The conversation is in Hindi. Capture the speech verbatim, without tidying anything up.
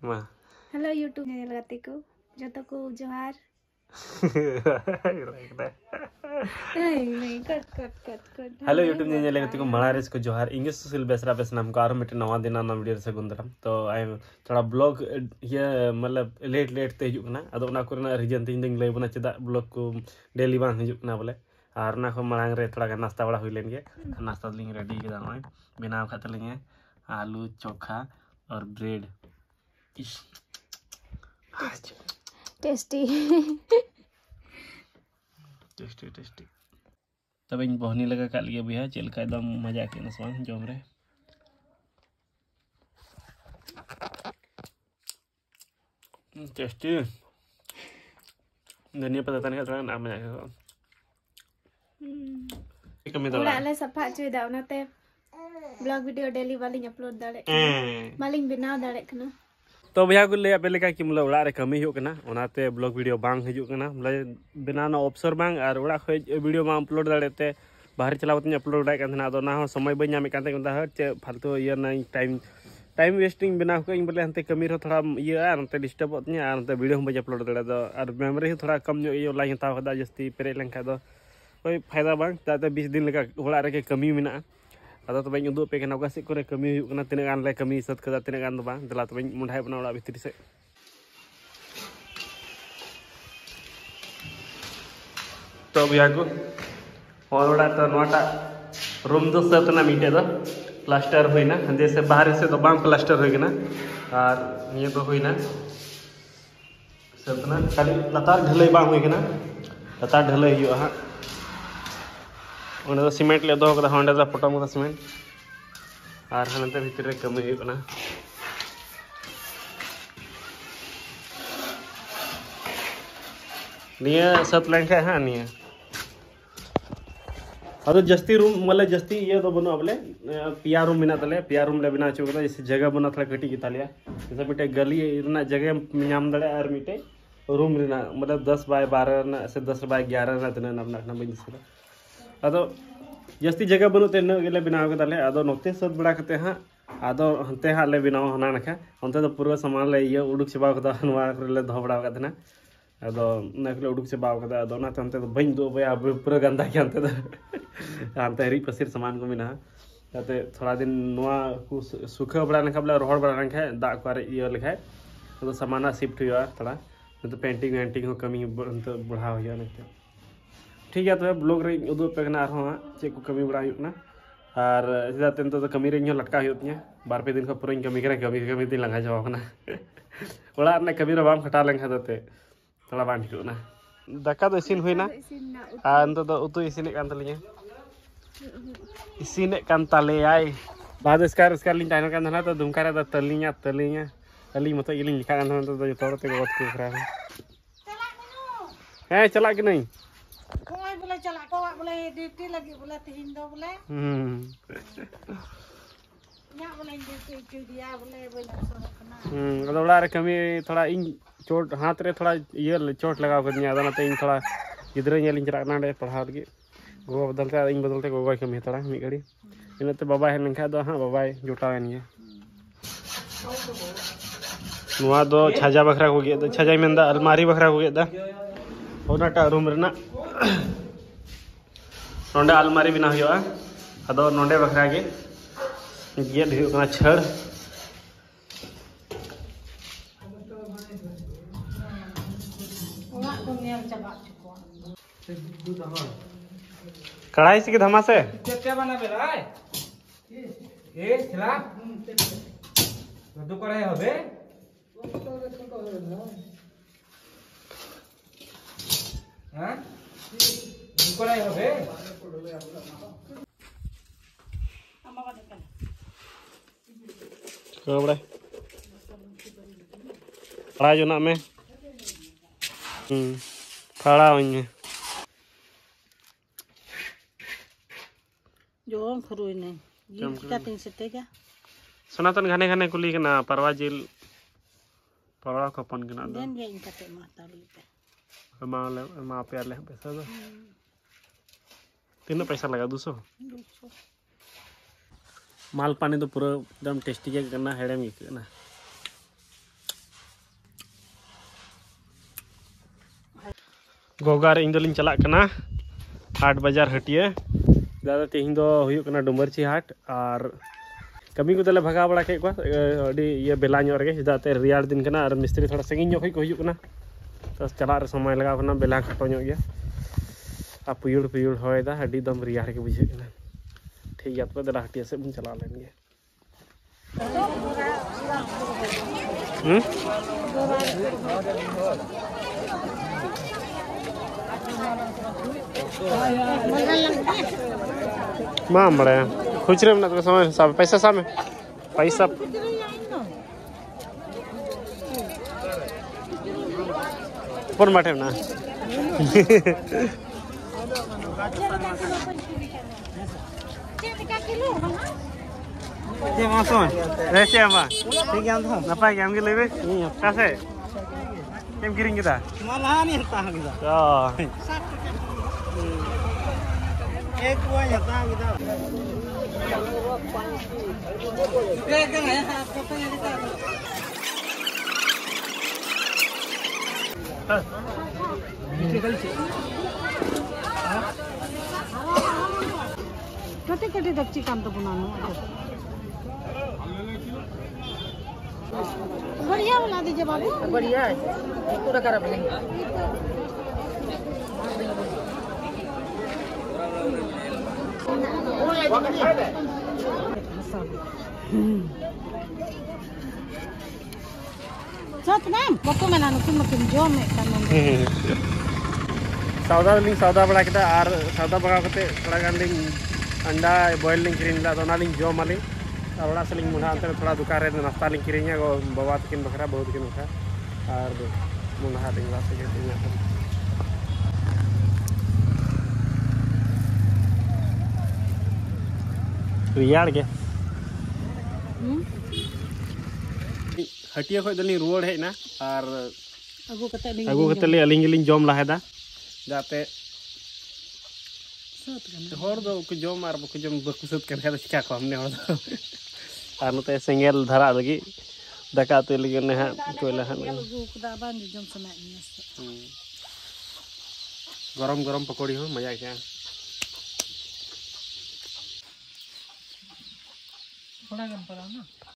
मा हेलो यूट्यूब चैनल गाते को जतो को जोहार नहीं cut cut cut cut hello YouTube channel गाते को मलारेस को जोहार इंगे सुशील बेसरा बेस नाम का आरो मिटे नवा दिन ना वीडियो से गुंदरम तो आई थोड़ा ब्लॉग ये मतलब लेट लेट ते हिजुक ना अदो ना कोरना रीजन तीन दिन लay बना चेदा ब्लॉग को डेली बांग हिजुक ना बोले और ना को मलांग रे थोड़ा नाश्ता बड़ा हुई लेंगे नाश्ता लिंग रेडी के दानो बिना खाते लेंगे आलू चोखा और ब्रेड टेस्टी टेस्टी टेस्टी तब इन बहनी लगा का लिए भैया चल का एकदम मजा के नसवान जम रे टेस्टी धनिया पत्ता तने का नाम मजा के कमी तो ओड़ा ले सफा चुई दा ओनाते ब्लॉग वीडियो डेली वाली अपलोड दाड़े मालिंग बनाव दाड़े कना तो भैया को ले आपे लेका कि मतलब ओड़ा रे कमी हो कना ओनाते ब्लॉग वीडियो बांग हिजुक कना मतलब बिना ना ऑप्शन बांग और ओड़ा खय वीडियो बांग अपलोड दाड़ेते बाहर चलावत अपलोड दाड़े कान अदो ना हो समय बई नामे कानते कंदा हर चे फालतू ये ना टाइम टाइम वेस्टिंग बिना को बोले हनते कमी रो थोड़ा ये आ नते डिस्टर्ब होतनी आ नते वीडियो हम बई अपलोड दाड़े दो और मेमोरी थोड़ा कम जो ये लाइन हताव हदा जस्ती पेरे लेंखा दो कोई फायदा बांग ताते बीस दिन लगा ओड़ा रे के कमी मिना अदा तो बई उदुप पे कना ओका से करे कमी हुई कना तिना गान ले कमी सत कदा तिना गान दो बा दला तो बई मुंढाय बना ओड़ा भितरी से तो भैया को और ओड़ा तो नोटा रूम दो सतना मीटे दो प्लास्टर होइना हंदे से बाहर से तो बाम प्लास्टर होइना और ये तो होइना सतना खाली लतार ढलई बाम होइना लतार ढलई हुआ हा उन्हें सीमेंट ले दो कदा हंडे दा फोटो मत सीमेंट और हनते भीतर रे कमी हुई कना निया सत लंखा हां निया अदो जस्ती रूम मतलब जस्ती ये तो बनो अबले पिया रूम बिना तले पिया रूम ले बिना चुकदा जैसे जगह बना थोड़ा कटी की तालिया जैसे मिटे गली इतना जगह नाम दड़े और मिटे रूम रिना मतलब दस बाय बारह ना से दस बाय ग्यारह ना तना अपना अपना बन से अदो जस्ती जगह बनते न गेले बनाव के ताले अदो नोते सद बड़ा कते हां अदो हंते हा ले बनाव हना नखा अंते तो पूरा सामान ले ये उडुक से बाव कदा नवा ले धो बड़ा कतना अदो नकले उडुक से बाव कदा अदो ना तंते तो बइन दो बया पूरा गंदा के अंते तो अंते हरी पसिर सामान को मिना ताते थोड़ा दिन नवा को सुखा बड़ा नखा बला रोहड़ बड़ा नखा दा को ये लिखा तो सामाना शिफ्ट हुआ थोड़ा तो पेंटिंग वेंटिंग हो कमी तो बढ़ा हुआ नखा ठीक है तो ब्लॉग रे उदुप पे कना आरो चे को कमी बड़ा हुना और सीधा तेन तो कमी रे लटका हुतिया बार पे दिन को पूरा कमी करे कमी कमी दिन लगा जाव कना ओड़ा ने कमी रे बाम खटा लेंखा दते थोड़ा बान ठिकना दाका तो इसिन हुइना आ अंत तो उतु इसिन कान तलिया इसिन कान ताले आई बाद इसका इसका लिंक टाइम कान ना तो दुमका रे तलिया तलिया तली मत इलिंग लिखा कान तो जो तोड़ ते गोत को खरा है चला कि नहीं कोई बोले चला को बोले ड्यूटी लगी बोले तीन दो बोले हम्म या बोले ड्यूटी दिया बोले बोले सरकना हम्म अदोड़ा रे कमी थोड़ा इन चोट हाथ रे थोड़ा ये चोट लगाव कदिया अदा नते इन थोड़ा गिदरा नेलिं चला ना पढ़ाव लगी गो बदलते इन बदलते गो गय कमी थोड़ा मी गड़ी इनते बाबा है लंखा दो हां बाबा जुटावेन ये नुआ दो छाजा बखरा को गे छाजा मेंदा अलमारी बखरा को गे दा ओनाटा रूम रेना नोंडे अलमारी बिना हुआ अदो नोंडे बखरा गे गेट हुआ छड़ कढ़ाई से धमा से क्या बना बेला ए छला दो कढ़ाई होबे हां दो कढ़ाई होबे को बड़े खड़ा जो ना में हम्म खड़ा होइए जो खरुई नहीं ये क्या तीन से क्या सनातन घने घने कुली के ना परवा जिल परवा खपन के ना देन ये इनका ते माता लीते मा ले मा पे ले पैसा दो तीन पैसा लगा दो सौ माल पानी तो पूरा एकदम टेस्टी के करना हेड़े में करना गोगार इन दोलिंग चलाक कना हाट बाजार हटिया दादा तेहिं दो हुयुक कना डुमरची हाट और कमी को तले भगा बड़ा के ये बेला रे चेदाते रियाड़ दिन कना और मिस्त्री थोड़ा संगी को हुयुक कना तो चला रे समय लगा कना बेला खटो गया आ पुयुड़ पुयुड़ होयदा अडी दम रियाड़ के बुझे कना ठीक गया तो दला हटिया से बन चला लेंगे हम्म मां बड़े खुचरे में तो समय सब पैसा सामे पैसा पर माटे ना ये मासोन रेसे अमा ठीक है हम नपाय के हमके लेबे कासे केम गिरिंग kita malah nih tah kita oh एक वो nyata kita eh kan ya foto yang kita हां नीचे कल से कटे कटे दच्ची काम तो बनानो बढ़िया बना दीजिए बाबू बढ़िया है पूरा करा बनेंगे सच मैम फोटो में ना तुम तुम जो में करना सौदा लिंग सौदा बड़ा किता और सौदा बगा कते थोड़ा गान लिंग अंडा बॉयल लिंग किरिन ला दोना लिंग जो माली और बड़ा सलिंग मुंडा अंतर थोड़ा दुकान रे नाश्ता लिंग किरिन गो बाबा तकिन बखरा बहुत किन बखरा और मुंडा लिंग वास्ते के रियाड़ के हटिया खो दलिंग रुवाड़ हेना और अगु कते लिंग अगु कते ले अलिंग लिंग जम लाहेदा जाते हर दो को जम और बको जम बको सत कर खादा चिका को हमने हर दो और नते सेंगेल धरा लगी दाका तो लगी ने हा कोइला हा गरम गरम पकौड़ी हो मजा क्या थोड़ा गम पड़ा ना